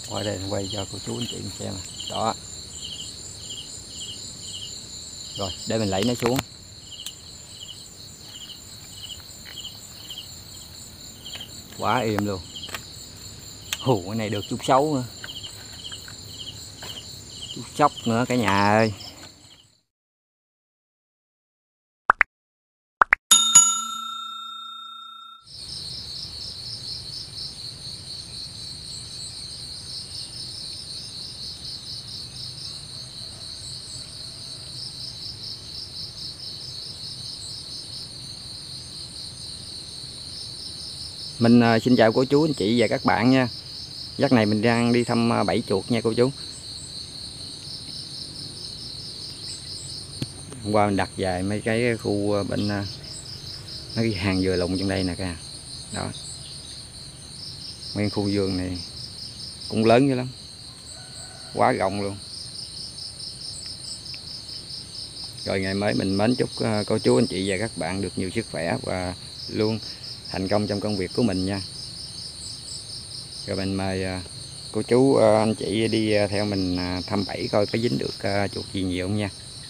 Qua đây quay cho cô chú anh chị xem. Đó. Rồi để mình lấy nó xuống. Quá êm luôn. Hù, cái này được chút xấu nữa. Chút sóc nữa cả nhà ơi. Mình xin chào cô chú anh chị và các bạn nha. Giấc này mình đang đi thăm bẫy chuột nha cô chú. Hôm qua mình đặt vài mấy cái khu bên mấy cái hàng dừa lùng trong đây nè cả. Đó. Nguyên khu vườn này cũng lớn dữ lắm. Quá rộng luôn. Rồi ngày mới mình mến chúc cô chú anh chị và các bạn được nhiều sức khỏe và luôn thành công trong công việc của mình nha. Rồi mình mời cô chú anh chị đi theo mình thăm bẫy coi có dính được chuột gì nhiều không nha.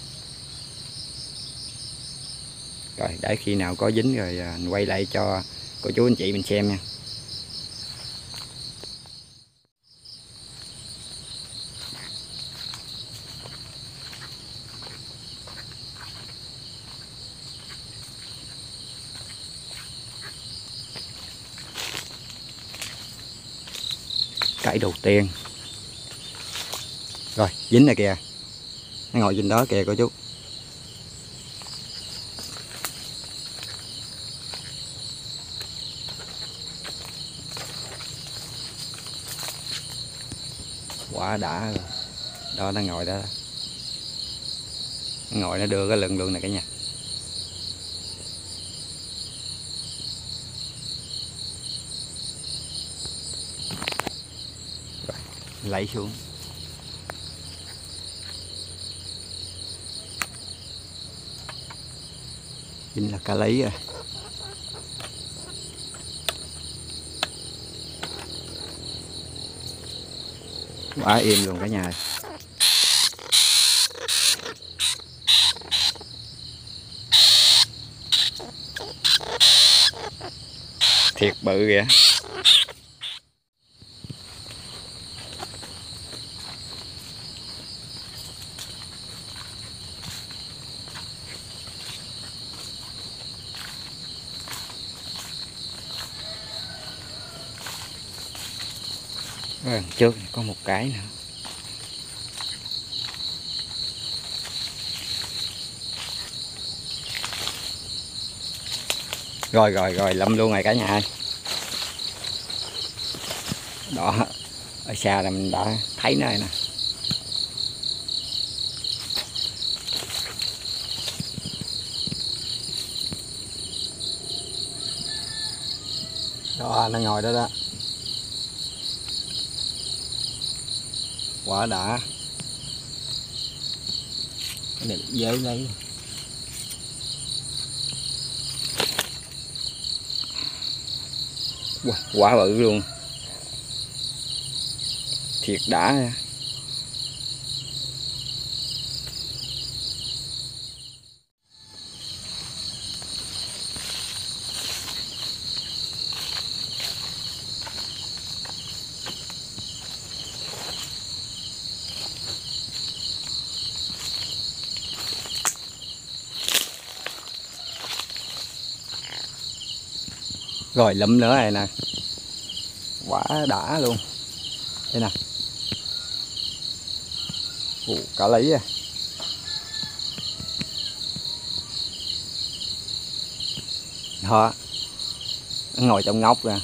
Rồi để khi nào có dính rồi mình quay lại cho cô chú anh chị mình xem nha. Cái đầu tiên. Rồi dính này kìa. Nó ngồi trên đó kìa cô chú. Quá đã rồi. Đó nó ngồi đó. Nó ngồi nó đưa cái lưng luôn này cả nhà. Rồi, lấy xuống. Chính là cá lấy rồi. Quá im luôn cả nhà. Thiệt bự kìa. Trước có một cái nữa. Rồi lâm luôn rồi cả nhà ơi. Đó, ở xa là mình đã thấy nó rồi nè. Đó, nó ngồi đó đó. Quả đã. Cái này dễ lấy. Quả bự luôn. Thiệt đã nha. Rồi lụm nữa này nè. Quả đã luôn. Đây nè. Cả lấy à. Đó. Nó ngồi trong ngóc ra.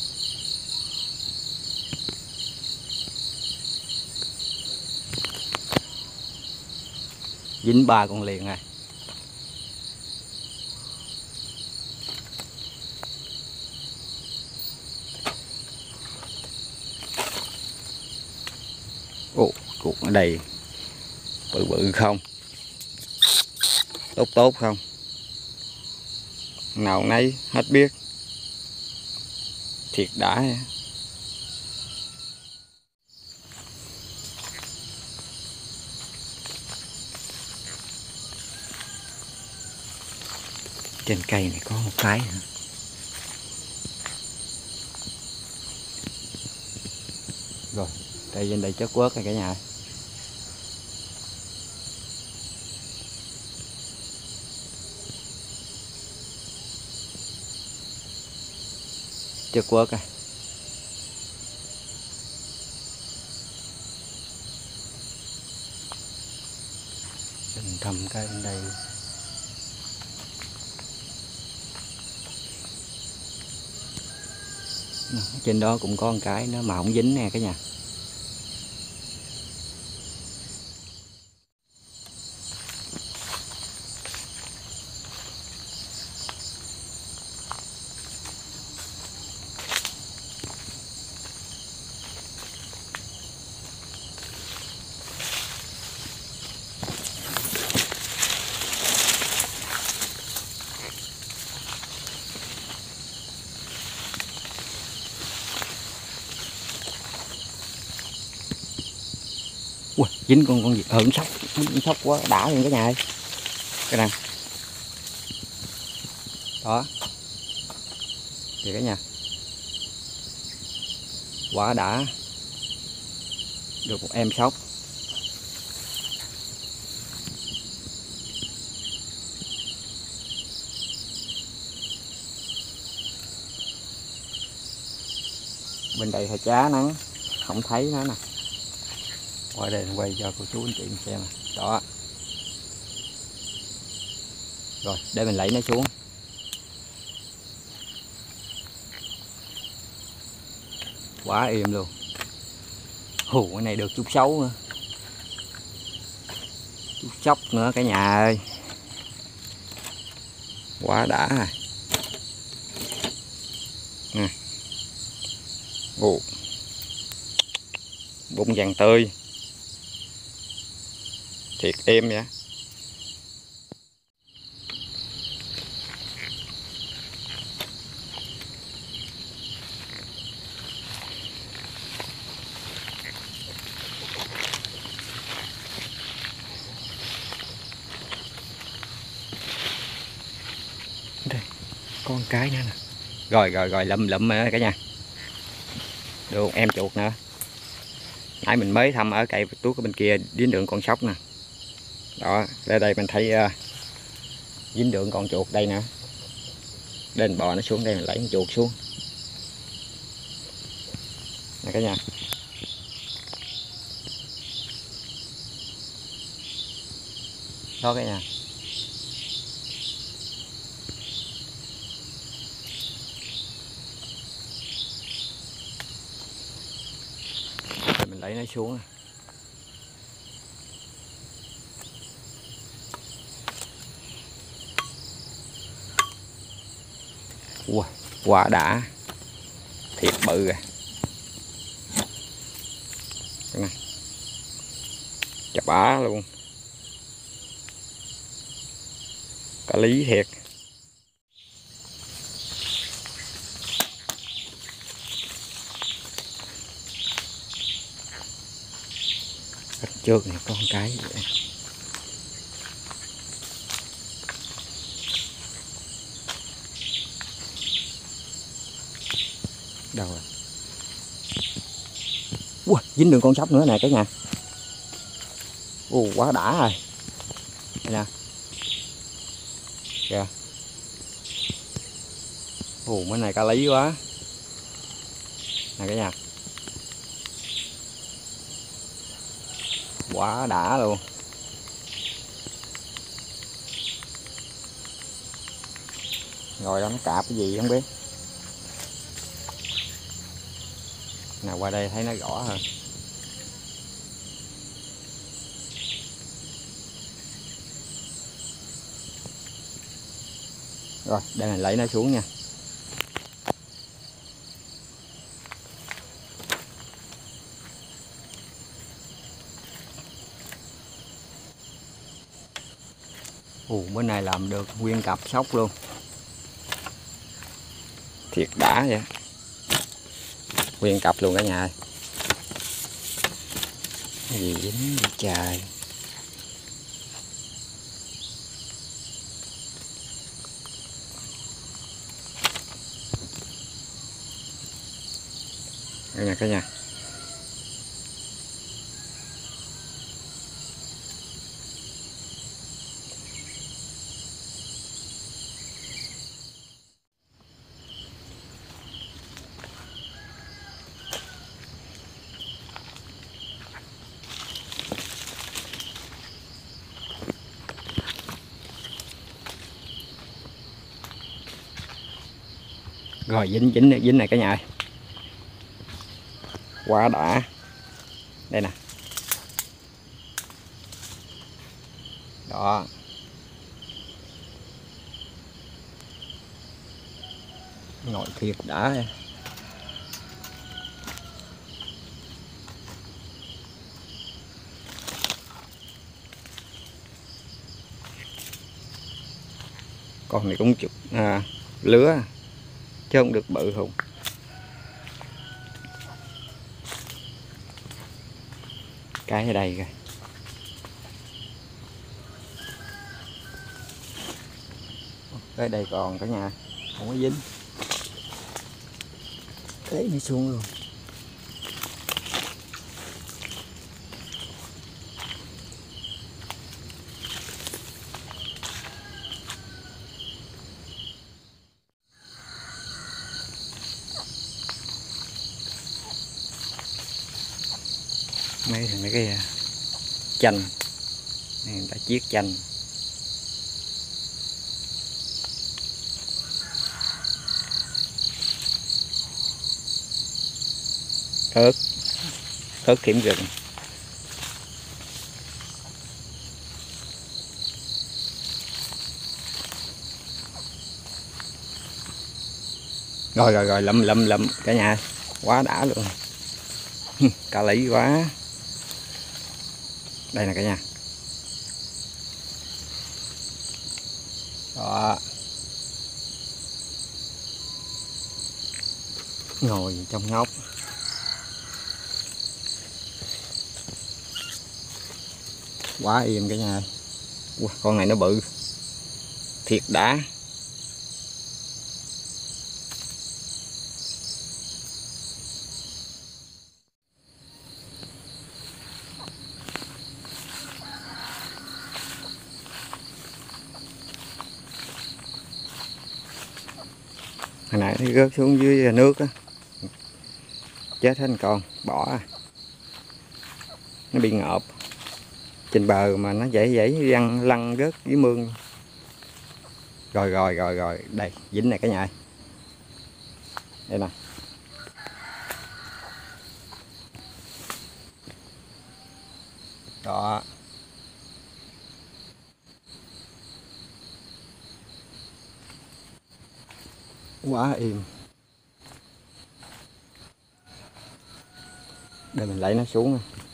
Dính 3 con liền rồi. Ồ, chuột ở đây bự bự không, tốt không, nào nấy hết biết. Thiệt đã. Trên cây này có một cái nữa. Rồi, cây trên đây chất quớt này cả nhà. Chất quớt à. Mình thăm cái bên đây. Trên đó cũng có một cái nó mà không dính nè cả nhà. Ui, dính con gì sóc, sóc quá đã luôn cả nhà ơi. Cái này đó thì cả nhà quả đã được một em sóc. Bên đây hơi chá nắng không thấy nó nè. Qua đây quay cho cô chú anh chị xem đó. Rồi để mình lấy nó xuống. Quá êm luôn. Hù cái này được chút xấu nữa. Chút sóc nữa cả nhà ơi. Quá đã rồi. Nè. Ồ. Bụng vàng tươi. Thiệt êm vậy. Đây, con cái nữa nè. Rồi lụm cả nhà. Được em chuột nữa. Nãy mình mới thăm ở cây tuốt ở bên kia dính đường con sóc nè. Đó, đây mình thấy dính đường con chuột đây nè. Đến bò nó xuống đây mình lấy con chuột xuống. Nè cả nhà. Đó cả nhà. Mình lấy nó xuống. Wow, quả đã thiệt bự rồi. Cái này chà bá luôn. Có lý thiệt. Trước này có một cái vậy. Đâu rồi? Ui, dính đường con sóc nữa nè cả nhà. Quá đã rồi. Đây nè. Kìa. Mấy này cá lý quá. Nè cả nhà. Quá đã luôn. Rồi đó nó cạp cái gì không biết. Nào qua đây thấy nó rõ hơn. Rồi để mình lấy nó xuống nha. Bữa nay làm được nguyên cặp sóc luôn. Thiệt đã vậy. Nguyên cặp luôn cả nhà ơi. Cái gì dính vậy trời. Đây nha cả nhà. Rồi dính này cả nhà ơi. Quá đã. Đây nè. Đó. Ngồi thiệt đã. Con này cũng chụp lứa chứ không được bự không. Cái ở đây kìa. Cái đây còn cả nhà, không có dính. Thế đi xuống luôn. Mấy cái chanh này, người ta chiết chanh. Ớt kiểm rừng. Rồi lụm cả nhà, quá đã luôn. Cá lý quá. Đây nè cả nhà. Đó. Ngồi trong ngóc. Quá im cả nhà. Con này nó bự thiệt đã. Hồi nãy nó rớt xuống dưới nước á, chết hết con, bỏ. Nó bị ngợp trên bờ mà nó dãy lăn rớt dưới mương. Rồi đây dính này cả nhà. Đây nè. Đó. Quá im. Để mình lấy nó xuống.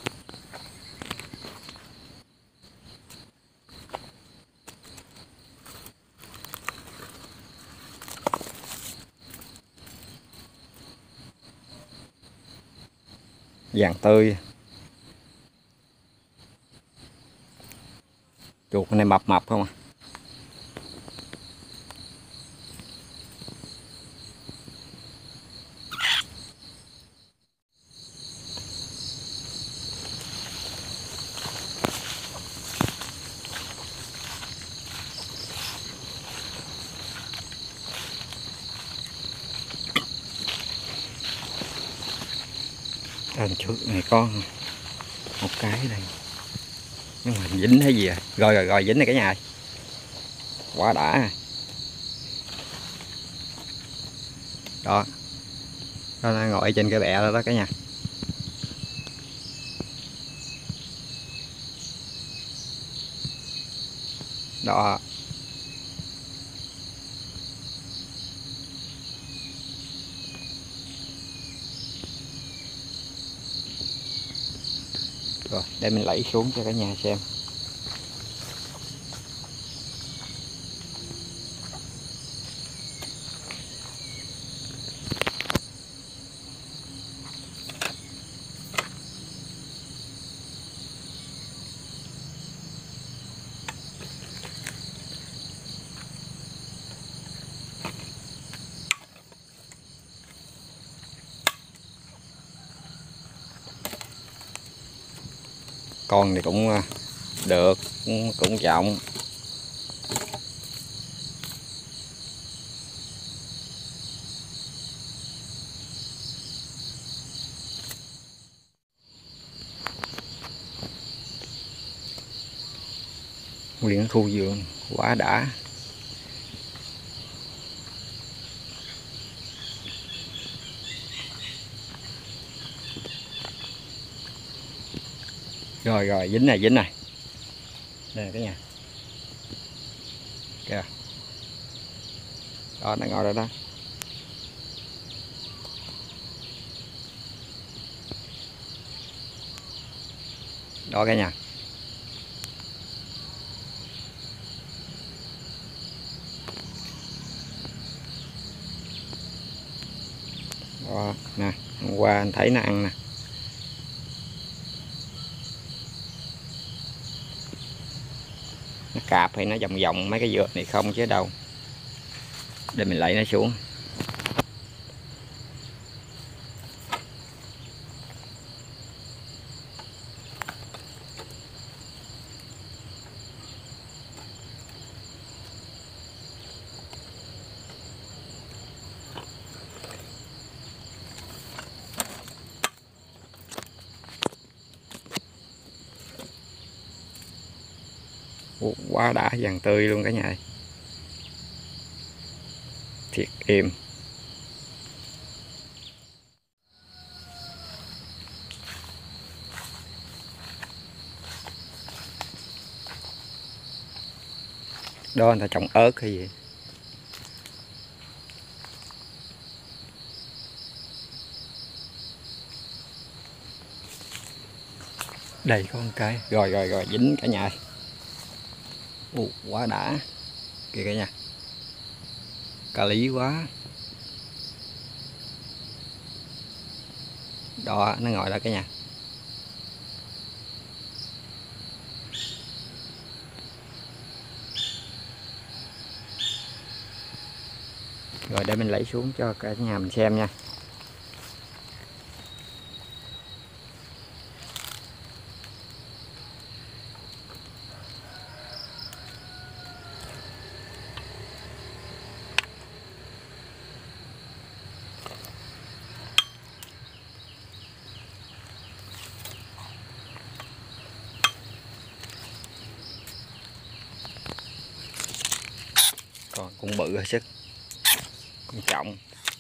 Vàng tươi. Chuột này mập không à. Đằng trước này có một cái đây, nhưng mà dính hay gì à. Rồi dính này cả nhà. Quá đã. Đó. Nó đang ngồi trên cái bẹ đó đó cả nhà. Đó. Rồi để mình lấy xuống cho cả nhà xem. Con thì cũng được, cũng trọng. Nguyên khu vườn quá đã. Rồi rồi, dính này, dính này. Đây là cái nhà. Kìa. Đó, nó ngồi đó đó. Đó cái nhà. Đó, nè, hôm qua anh thấy nó ăn nè. Nó cạp hay nó vòng vòng mấy cái dược này không chứ đâu. Để mình lấy nó xuống. Quá đã, vàng tươi luôn cả nhà ơi. Thiệt êm. Đó người ta trồng ớt hay gì. Đây có một cái. Rồi rồi rồi, dính cả nhà ơi. Quá đã. Kìa cả nhà. Cà lý quá. Đó, nó ngồi đó cả nhà. Rồi để mình lấy xuống cho cả nhà mình xem nha. Còn cũng bự hơi sức, cũng trọng.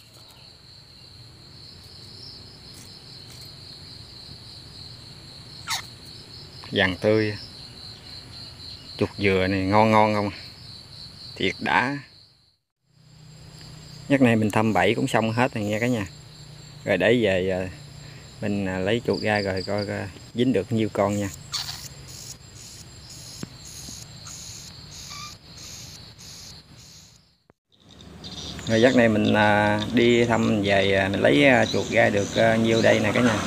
Vàng tươi. Chục dừa này ngon ngon không, thiệt đã. Nhắc này mình thăm bẫy cũng xong hết rồi nha cả nhà. Rồi để về mình lấy chuột ra rồi coi dính được nhiêu con nha. Rồi giấc này mình đi thăm về mình lấy chuột ra được nhiêu đây nè cả nhà.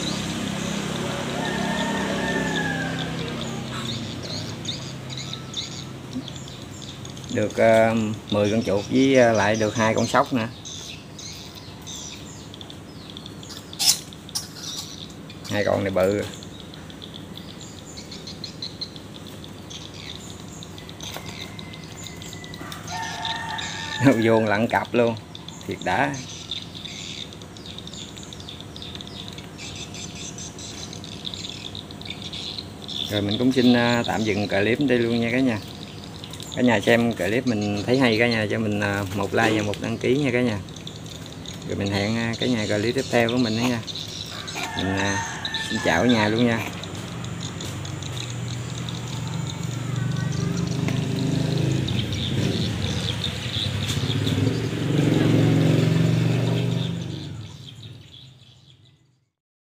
Được 10 con chuột với lại được 2 con sóc nữa. 2 con này bự. Vô lặn cặp luôn, thiệt đã. Rồi mình cũng xin tạm dừng clip đây luôn nha cả nhà. Cả nhà xem clip mình thấy hay cả nhà cho mình một like và một đăng ký nha cả nhà. Rồi mình hẹn cả nhà clip tiếp theo của mình nữa nha. Mình xin chào cả nhà luôn nha.